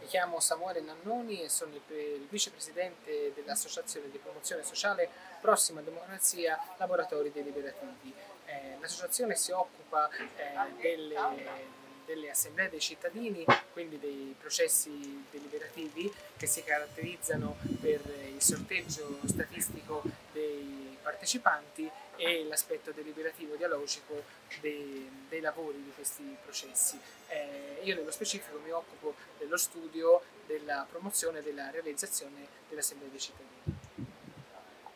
Mi chiamo Samuele Nannoni e sono il vicepresidente dell'Associazione di Promozione Sociale Prossima Democrazia Laboratori Deliberativi. L'associazione si occupa delle assemblee dei cittadini, quindi dei processi deliberativi che si caratterizzano per il sorteggio statistico dei partecipanti e l'aspetto deliberativo dialogico dei lavori di questi processi. Io nello specifico mi occupo dello studio, della promozione e della realizzazione dell'Assemblea dei cittadini.